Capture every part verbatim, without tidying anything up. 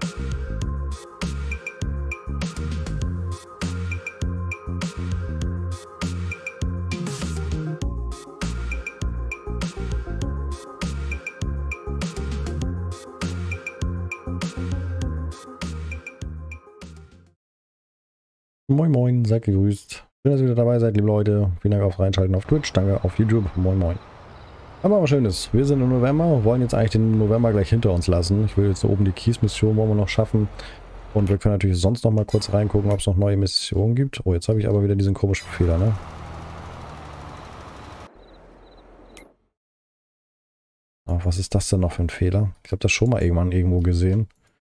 Moin Moin, seid gegrüßt. Schön, dass ihr wieder dabei seid, liebe Leute. Vielen Dank aufs Reinschalten auf Twitch, danke auf YouTube. Moin Moin. Aber was Schönes, wir sind im November, wollen jetzt eigentlich den November gleich hinter uns lassen. Ich will jetzt oben die Kies-Mission wollen wir noch schaffen. Und wir können natürlich sonst noch mal kurz reingucken, ob es noch neue Missionen gibt. Oh, jetzt habe ich aber wieder diesen komischen Fehler, ne? Ach, was ist das denn noch für ein Fehler? Ich habe das schon mal irgendwann irgendwo gesehen.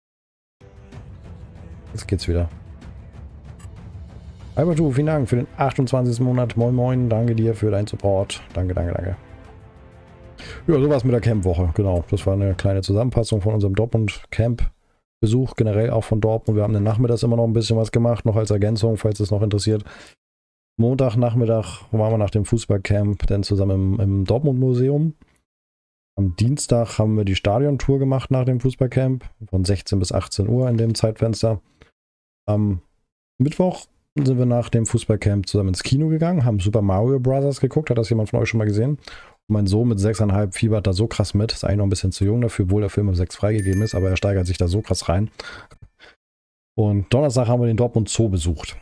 Jetzt geht's wieder. Albert, du, vielen Dank für den achtundzwanzigsten Monat. Moin Moin, danke dir für deinen Support. Danke, danke, danke. Ja, so war's mit der Camp-Woche. Genau, das war eine kleine Zusammenfassung von unserem Dortmund-Camp-Besuch. Generell auch von Dortmund. Wir haben den Nachmittags immer noch ein bisschen was gemacht, noch als Ergänzung, falls es noch interessiert. Montagnachmittag waren wir nach dem Fußballcamp dann zusammen im, im Dortmund-Museum. Am Dienstag haben wir die Stadiontour gemacht nach dem Fußballcamp. Von sechzehn bis achtzehn Uhr in dem Zeitfenster. Am Mittwoch sind wir nach dem Fußballcamp zusammen ins Kino gegangen, haben Super Mario Bros. Geguckt, hat das jemand von euch schon mal gesehen? Und mein Sohn mit sechseinhalb fiebert da so krass mit, ist eigentlich noch ein bisschen zu jung dafür, obwohl der Film um sechs freigegeben ist, aber er steigert sich da so krass rein. Und Donnerstag haben wir den Dortmund Zoo besucht.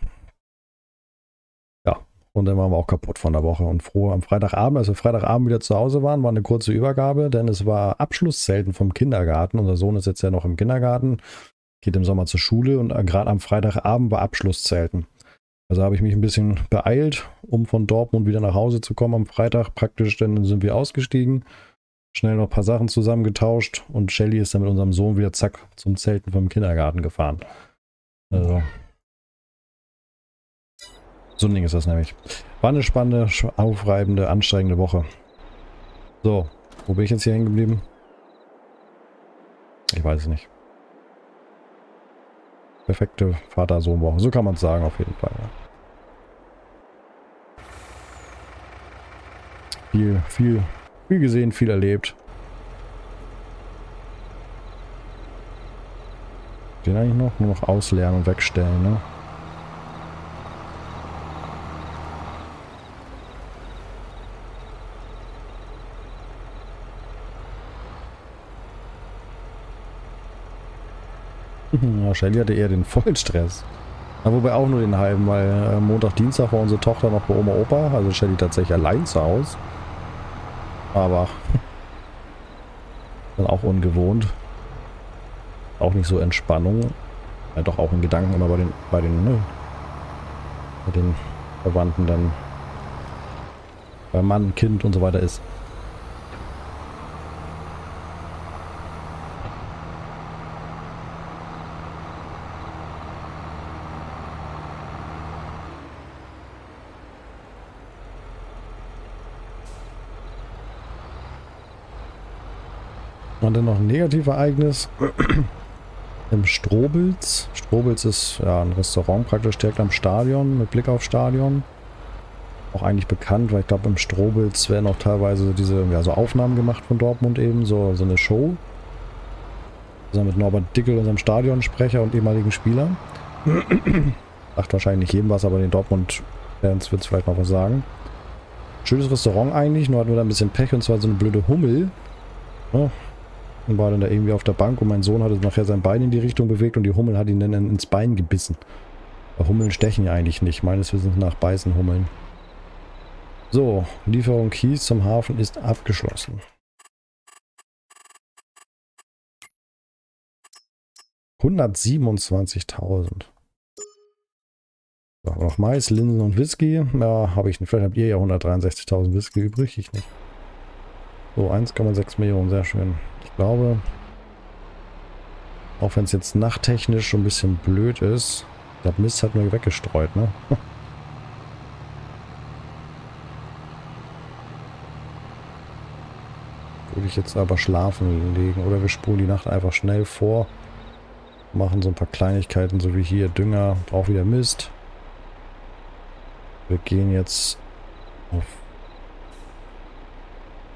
Ja, und dann waren wir auch kaputt von der Woche und froh am Freitagabend, als wir Freitagabend wieder zu Hause waren, war eine kurze Übergabe, denn es war Abschlusszelten vom Kindergarten. Unser Sohn ist jetzt ja noch im Kindergarten, geht im Sommer zur Schule und gerade am Freitagabend war Abschlusszelten. Also habe ich mich ein bisschen beeilt, um von Dortmund wieder nach Hause zu kommen am Freitag. Praktisch, dann sind wir ausgestiegen, schnell noch ein paar Sachen zusammengetauscht und Shelly ist dann mit unserem Sohn wieder zack zum Zelten vom Kindergarten gefahren. Also so ein Ding ist das nämlich. War eine spannende, aufreibende, anstrengende Woche. So, wo bin ich jetzt hier hängen geblieben? Ich weiß es nicht. Perfekte Vater-Sohn-Woche. So kann man es sagen, auf jeden Fall. Ja. Viel, viel, viel gesehen, viel erlebt. Den eigentlich noch? Nur noch ausleeren und wegstellen, ne? Ja, Shelly hatte eher den vollen Stress. Ja, wobei auch nur den halben, weil äh, Montag, Dienstag war unsere Tochter noch bei Oma Opa, also Shelly tatsächlich allein zu Hause. Aber dann auch ungewohnt. Auch nicht so Entspannung. Ja, doch auch in Gedanken immer bei den, bei den, ne, bei den Verwandten dann bei Mann, Kind und so weiter ist. Und dann noch ein Negativereignis im Strobels. Strobels ist ja ein Restaurant praktisch direkt am Stadion, mit Blick auf Stadion. Auch eigentlich bekannt, weil ich glaube im Strobels werden auch teilweise diese, ja, so Aufnahmen gemacht von Dortmund eben, so, so eine Show. Also mit Norbert Dickel, unserem Stadionsprecher und ehemaligen Spieler. Sagt wahrscheinlich nicht jedem was, aber den Dortmund-Fans wird es vielleicht noch was sagen. Schönes Restaurant eigentlich, nur hat nur da ein bisschen Pech und zwar so eine blöde Hummel. Ja. Und war dann da irgendwie auf der Bank und mein Sohn hatte nachher sein Bein in die Richtung bewegt und die Hummel hat ihn dann ins Bein gebissen. Aber Hummeln stechen ja eigentlich nicht. Meines Wissens nach beißen Hummeln. So, Lieferung Kies zum Hafen ist abgeschlossen. hundertsiebenundzwanzigtausend. So, noch Mais, Linsen und Whisky. Ja, habe ich nicht. Vielleicht habt ihr ja hundertdreiundsechzigtausend Whisky übrig. Ich nicht. So, eins Komma sechs Millionen. Sehr schön. Ich glaube, auch wenn es jetzt nachttechnisch schon ein bisschen blöd ist, ich glaube, Mist hat nur weggestreut, ne? Würde ich jetzt aber schlafen legen. Oder wir spulen die Nacht einfach schnell vor. Machen so ein paar Kleinigkeiten, so wie hier Dünger, auch wieder Mist. Wir gehen jetzt auf...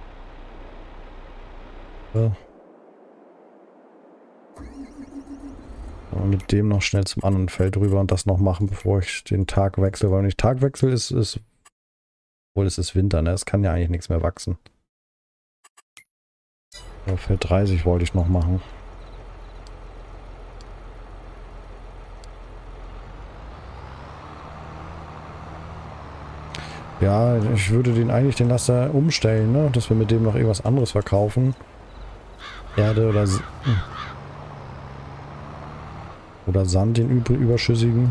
Ja. Und mit dem noch schnell zum anderen Feld rüber und das noch machen, bevor ich den Tag wechsle. Weil wenn ich Tag wechsle, ist es... Obwohl, es ist Winter, ne? Es kann ja eigentlich nichts mehr wachsen. Aber Feld dreißig wollte ich noch machen. Ja, ich würde den eigentlich den Laster umstellen, ne? Dass wir mit dem noch irgendwas anderes verkaufen. Erde oder... Oder Sand, den üb überschüssigen.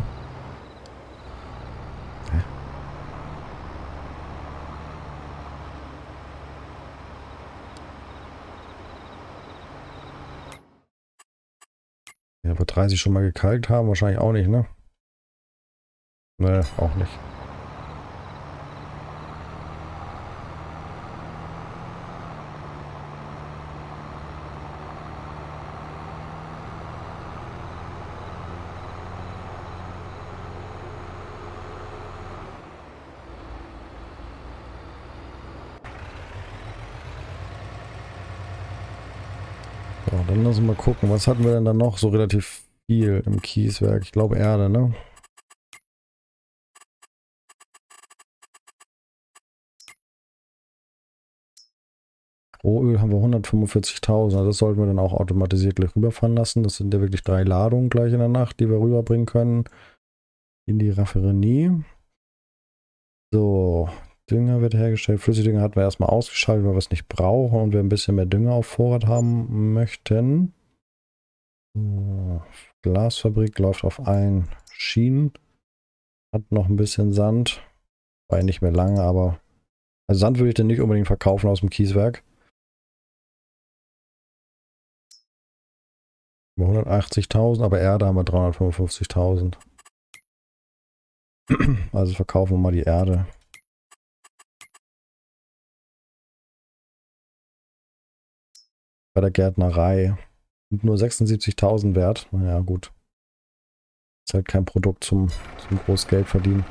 Ja, wird dreißig schon mal gekalkt haben? Wahrscheinlich auch nicht, ne? Ne, auch nicht. So, dann lassen wir mal gucken. Was hatten wir denn dann noch so relativ viel im Kieswerk? Ich glaube Erde, ne? Rohöl haben wir hundertfünfundvierzigtausend. Also das sollten wir dann auch automatisiert gleich rüberfahren lassen. Das sind ja wirklich drei Ladungen gleich in der Nacht, die wir rüberbringen können. In die Raffinerie. So, Dünger wird hergestellt. Flüssigdünger hatten wir erstmal ausgeschaltet, weil wir es nicht brauchen und wir ein bisschen mehr Dünger auf Vorrat haben möchten. So, Glasfabrik läuft auf allen Schienen. Hat noch ein bisschen Sand. War ja nicht mehr lange, aber... Also Sand würde ich dann nicht unbedingt verkaufen aus dem Kieswerk. hundertachtzigtausend, aber Erde haben wir dreihundertfünfundfünfzigtausend. Also verkaufen wir mal die Erde. Bei der Gärtnerei. Und nur sechsundsiebzigtausend wert. Naja, gut. Ist halt kein Produkt zum, zum groß Geld verdienen.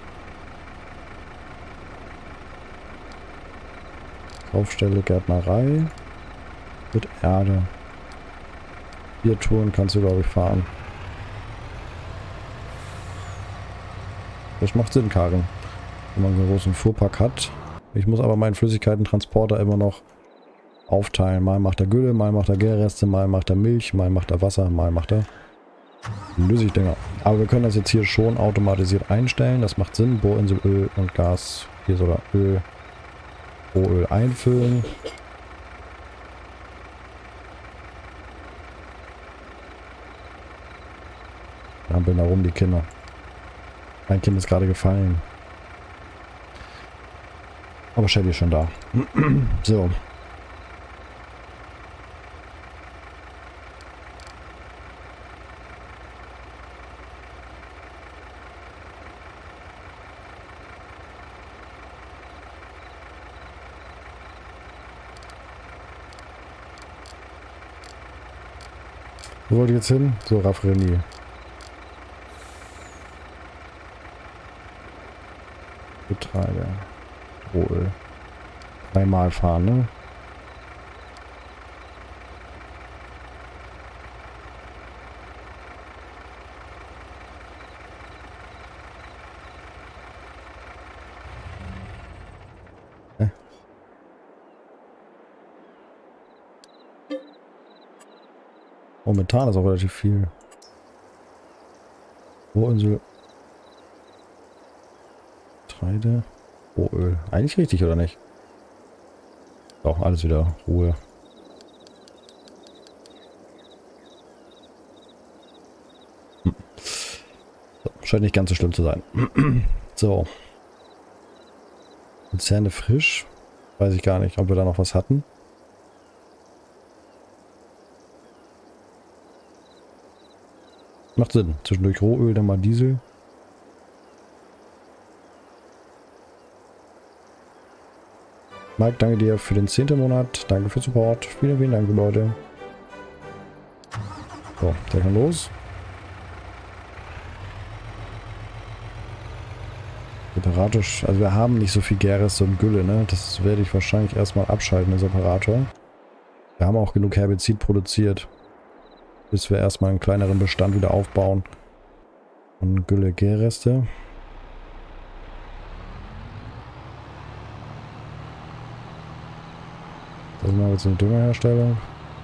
Kaufstelle Gärtnerei. Mit Erde. Vier Touren kannst du, glaube ich, fahren. Das macht Sinn, Karin. Wenn man so einen großen Fuhrpark hat. Ich muss aber meinen Flüssigkeiten-Transporter immer noch aufteilen. Mal macht er Gülle, mal macht er Gärreste, mal macht er Milch, mal macht er Wasser, mal macht er Flüssigdünger. Aber wir können das jetzt hier schon automatisiert einstellen. Das macht Sinn. Bohrinsel, Öl und Gas. Hier sogar Öl. Rohöl einfüllen. Trampeln da rum die Kinder. Mein Kind ist gerade gefallen. Aber Shelly ist schon da. So. Wo wollt ihr jetzt hin? So, Raffinerie. Getreide. Rohöl. Dreimal fahren, ne? Hä? Momentan ist auch relativ viel. Rohinsel. Getreide. Rohöl. Eigentlich richtig, oder nicht? Auch alles wieder Ruhe. Hm. So, scheint nicht ganz so schlimm zu sein. So. Zähne frisch. Weiß ich gar nicht, ob wir da noch was hatten. Macht Sinn. Zwischendurch Rohöl, dann mal Diesel. Mike, danke dir für den zehnten Monat. Danke für Support. Vielen, vielen Dank, Leute. So, der kann los. Separator, also wir haben nicht so viel Gärreste und Gülle, ne? Das werde ich wahrscheinlich erstmal abschalten, der Separator. Wir haben auch genug Herbizid produziert. bis wir erstmal einen kleineren Bestand wieder aufbauen. Und Gülle-Gärreste. Das ist mal jetzt eine Düngerherstellung.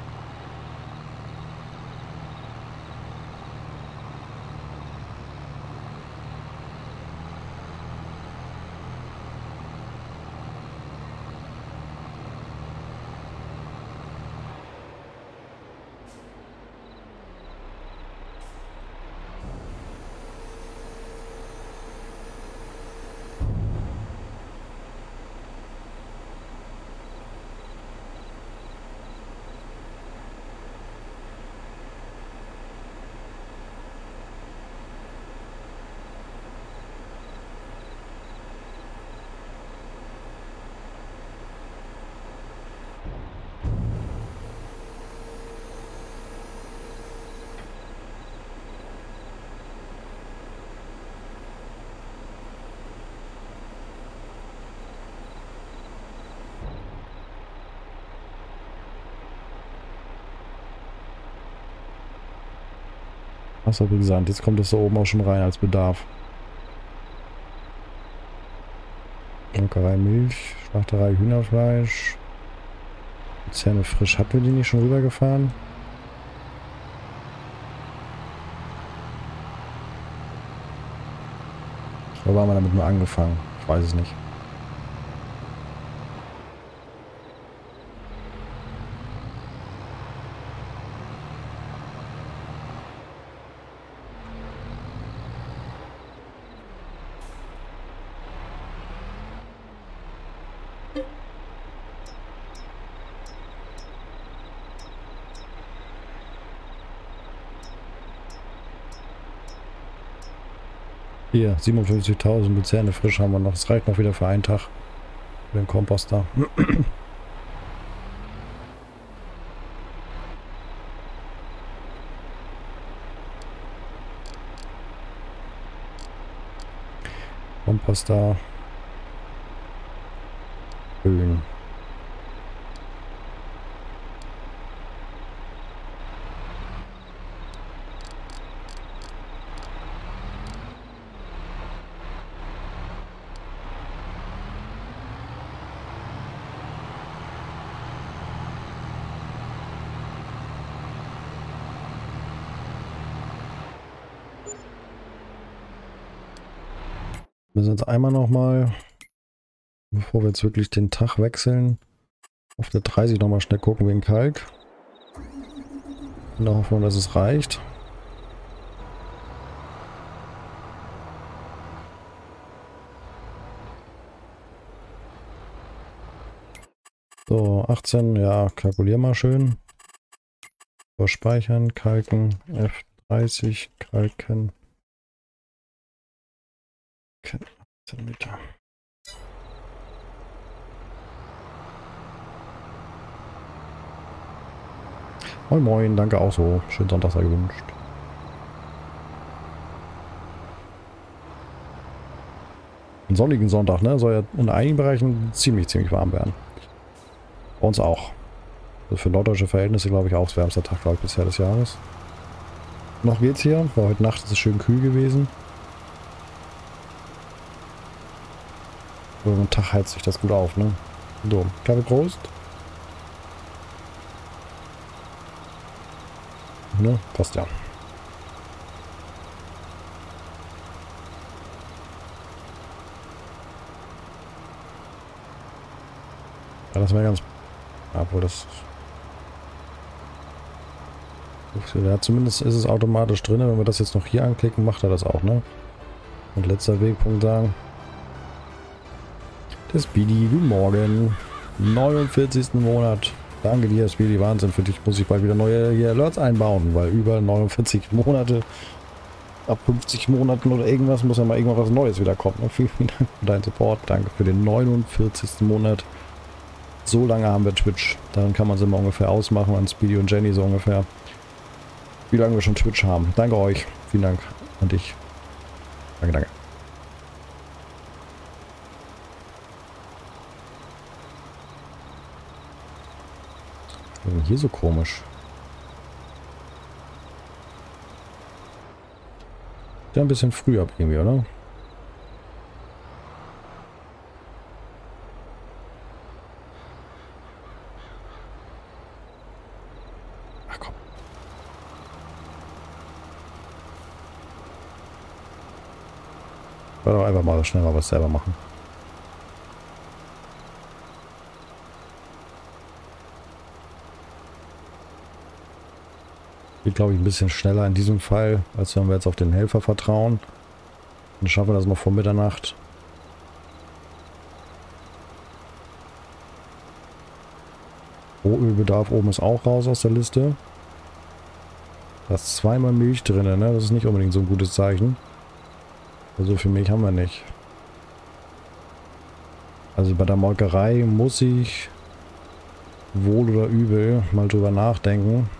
Achso, wie gesagt, jetzt kommt es da oben auch schon rein als Bedarf. Molkerei Milch, Schlachterei Hühnerfleisch. Zerne frisch. Hatten wir die nicht schon rübergefahren? Oder haben wir damit nur angefangen? Ich weiß es nicht. Hier, siebenundfünfzigtausend Luzerne frisch haben wir noch. Das reicht noch wieder für einen Tag. Für den Komposter. Komposter. Füllen. Wir müssen jetzt einmal noch mal, bevor wir jetzt wirklich den Tag wechseln, auf der dreißig noch mal schnell gucken wegen Kalk. In der Hoffnung, dass es reicht. So, achtzehn, ja, kalkulier mal schön. So, speichern, kalken, F dreißig, kalken. achtzehn Meter. Moin Moin, danke auch so. Schönen Sonntag sei gewünscht. Einen sonnigen Sonntag, ne? Soll ja in einigen Bereichen ziemlich, ziemlich warm werden. Bei uns auch. Also für norddeutsche Verhältnisse, glaube ich, auch das wärmste Tag, glaube ich, bisher des Jahres. Noch geht's hier, weil heute Nacht ist es schön kühl gewesen. So, am Tag heizt sich das gut auf, ne? So, Klappe Prost. Ne, passt ja. Ja, das wäre ganz... Obwohl das... Ja, zumindest ist es automatisch drin. Wenn wir das jetzt noch hier anklicken, macht er das auch, ne? Und letzter Wegpunkt sagen. Der Speedy, guten Morgen. neunundvierzigsten Monat. Danke dir, Speedy. Wahnsinn. Für dich muss ich bald wieder neue hier Alerts einbauen, weil über neunundvierzig Monate, ab fünfzig Monaten oder irgendwas, muss ja mal irgendwas was Neues wieder kommen. Ne? Vielen, vielen Dank für deinen Support. Danke für den neunundvierzigsten Monat. So lange haben wir Twitch. Daran kann man es immer ungefähr ausmachen, an Speedy und Jenny so ungefähr. Wie lange wir schon Twitch haben. Danke euch. Vielen Dank an dich. Danke, danke. Was ist denn hier so komisch? Ja, ein bisschen früh ab irgendwie, oder? Ach komm. War doch einfach mal schnell mal was selber machen. Geht, glaube ich, ein bisschen schneller in diesem Fall, als wenn wir jetzt auf den Helfer vertrauen. Dann schaffen wir das noch vor Mitternacht. Rohölbedarf oben ist auch raus aus der Liste. Da ist zweimal Milch drin, ne? Das ist nicht unbedingt so ein gutes Zeichen. Also für Milch haben wir nicht. Also bei der Molkerei muss ich wohl oder übel mal drüber nachdenken.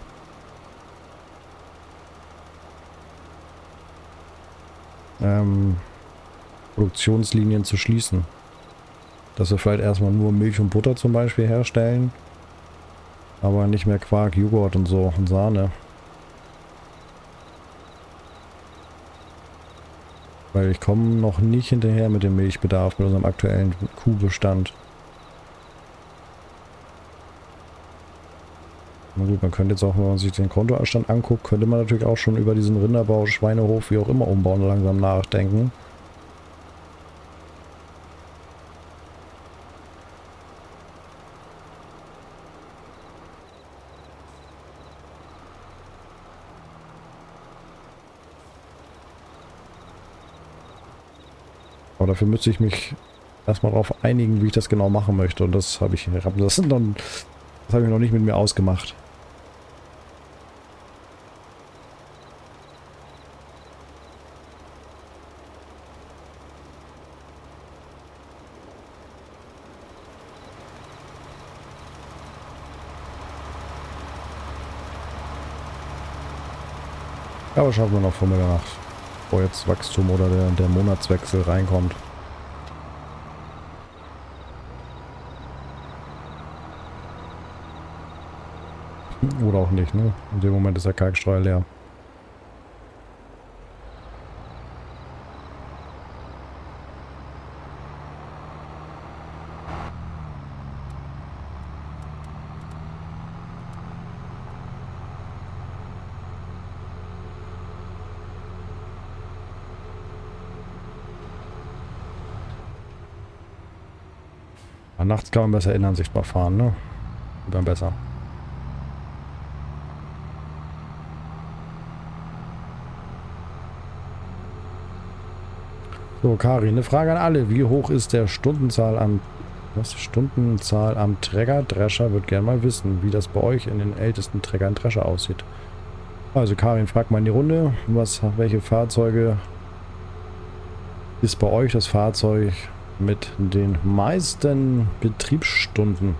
Ähm, Produktionslinien zu schließen. Dass wir vielleicht erstmal nur Milch und Butter zum Beispiel herstellen. Aber nicht mehr Quark, Joghurt und so und Sahne. Weil ich komme noch nicht hinterher mit dem Milchbedarf, mit unserem aktuellen Kuhbestand. Na gut, man könnte jetzt auch, wenn man sich den Kontostand anguckt, könnte man natürlich auch schon über diesen Rinderbau, Schweinehof, wie auch immer umbauen, langsam nachdenken. Aber dafür müsste ich mich erstmal darauf einigen, wie ich das genau machen möchte. Und das habe ich, das das habe ich noch nicht mit mir ausgemacht. Aber schaffen wir noch vor Mitternacht, wo jetzt Wachstum oder der, der Monatswechsel reinkommt. Oder auch nicht, ne? In dem Moment ist der Kalkstreuer leer. Nachts kann man besser innenansichtbar fahren, ne? Dann besser. So, Kari, eine Frage an alle. Wie hoch ist der Stundenzahl am was Stundenzahl am Trecker? Drescher wird gerne mal wissen, wie das bei euch in den ältesten Treckern Drescher aussieht. Also Karin fragt mal in die Runde, was, welche Fahrzeuge ist bei euch das Fahrzeug mit den meisten Betriebsstunden?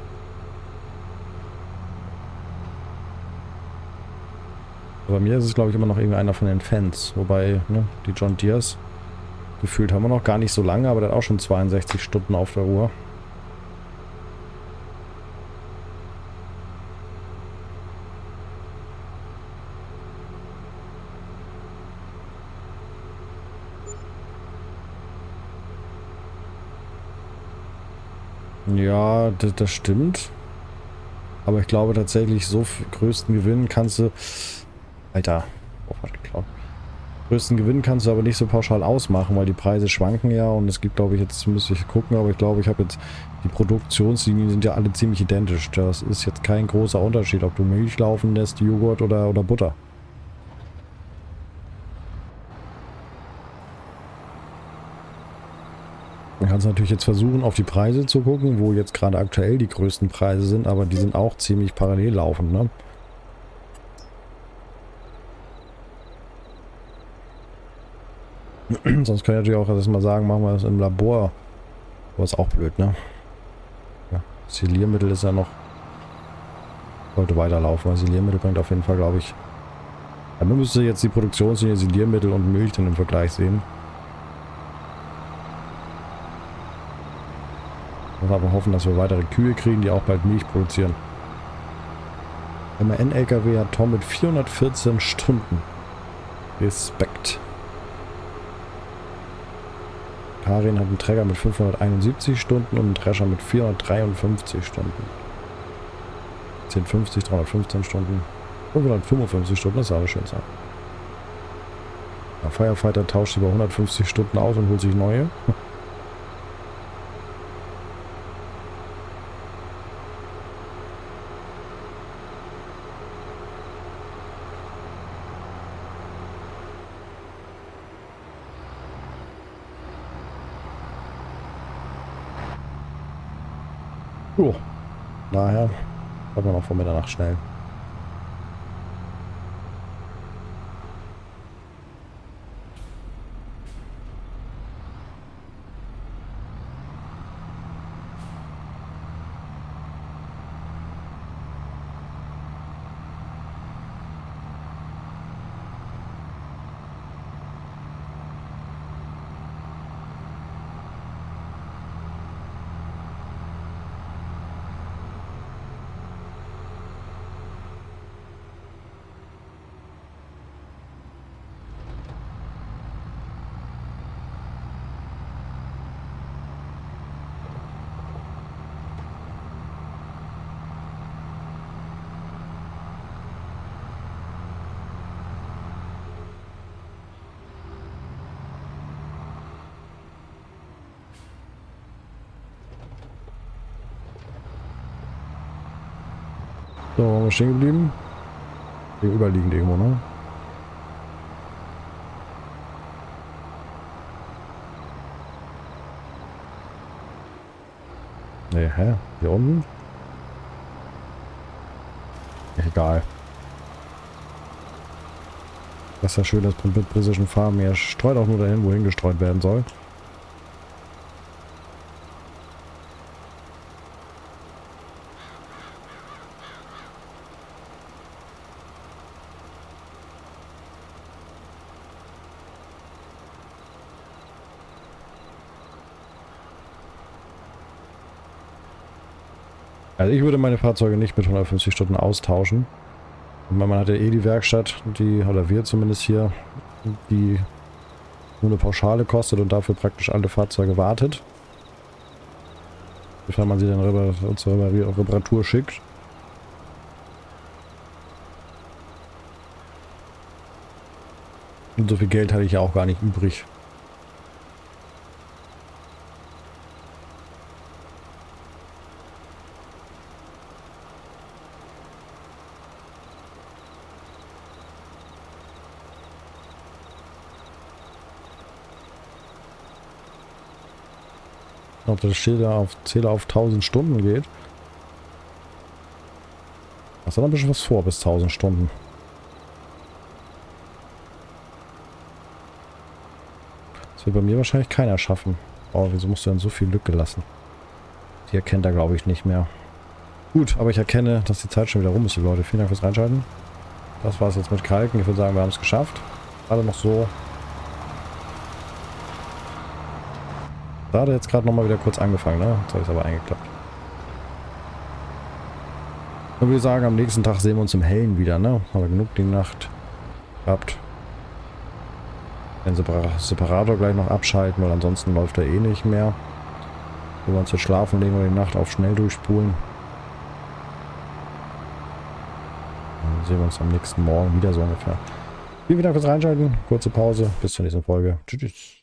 Bei mir ist es, glaube ich, immer noch irgendeiner von den Fans. Wobei, ne, die John Deeres gefühlt haben wir noch gar nicht so lange, aber der hat auch schon zweiundsechzig Stunden auf der Uhr. Ja, das, das stimmt. Aber ich glaube tatsächlich, so viel größten Gewinn kannst du... Alter, oh, hat geklaut. Größten Gewinn kannst du aber nicht so pauschal ausmachen, weil die Preise schwanken ja und es gibt, glaube ich, jetzt müsste ich gucken, aber ich glaube, ich habe jetzt... Die Produktionslinien sind ja alle ziemlich identisch. Das ist jetzt kein großer Unterschied, ob du Milch laufen lässt, Joghurt oder, oder Butter. Man kann es natürlich jetzt versuchen, auf die Preise zu gucken, wo jetzt gerade aktuell die größten Preise sind, aber die sind auch ziemlich parallel laufend, ne? Sonst kann ich natürlich auch erstmal sagen, machen wir das im Labor. Aber ist auch blöd, ne? Ja, Siliermittel ist ja noch... Sollte weiterlaufen, weil Siliermittel bringt auf jeden Fall, glaube ich... Ja, man müsste jetzt die Produktionslinie Siliermittel und Milch dann im Vergleich sehen. Und aber hoffen, dass wir weitere Kühe kriegen, die auch bald Milch produzieren. M A N-L K W hat Tom mit vierhundertvierzehn Stunden. Respekt. Karin hat einen Träger mit fünfhunderteinundsiebzig Stunden und einen Drescher mit vierhundertdreiundfünfzig Stunden. zehn fünfzig, dreihundertfünfzehn Stunden. fünfhundertfünfundfünfzig Stunden, das ist alles schön sein. Der Firefighter tauscht über hundertfünfzig Stunden aus und holt sich neue. Jo, daher kommen wir noch vor Mitternacht schnell. So, waren wir stehen geblieben? Hier überliegend irgendwo, ne? Ne, hä? Hier unten? Egal. Das ist ja schön, dass mit Precision Farm hier streut auch nur dahin, wohin gestreut werden soll. Also ich würde meine Fahrzeuge nicht mit hundertfünfzig Stunden austauschen. Und man hat ja eh die Werkstatt, die, oder wir zumindest hier, die nur eine Pauschale kostet und dafür praktisch alle Fahrzeuge wartet. Bevor man sie dann zur Reparatur schickt. Und so viel Geld hatte ich ja auch gar nicht übrig. Ob das Zähler auf, Zähler auf tausend Stunden geht. Hast du noch ein bisschen was vor bis tausend Stunden? Das wird bei mir wahrscheinlich keiner schaffen. Oh, wieso musst du denn so viel Lücke lassen? Die erkennt er, glaube ich, nicht mehr. Gut, aber ich erkenne, dass die Zeit schon wieder rum ist, Leute. Vielen Dank fürs Reinschalten. Das war es jetzt mit Kalken. Ich würde sagen, wir haben es geschafft. Alle noch so. Da hat er jetzt gerade nochmal wieder kurz angefangen, ne? Jetzt habe ich es aber eingeklappt. Dann würde ich sagen, am nächsten Tag sehen wir uns im Hellen wieder, ne? Haben wir genug die Nacht gehabt. Den Separator gleich noch abschalten, weil ansonsten läuft er eh nicht mehr. Wenn wir uns jetzt schlafen legen oder die Nacht auf schnell durchspulen. Dann sehen wir uns am nächsten Morgen wieder so ungefähr. Vielen Dank fürs Reinschalten. Kurze Pause. Bis zur nächsten Folge. Tschüss.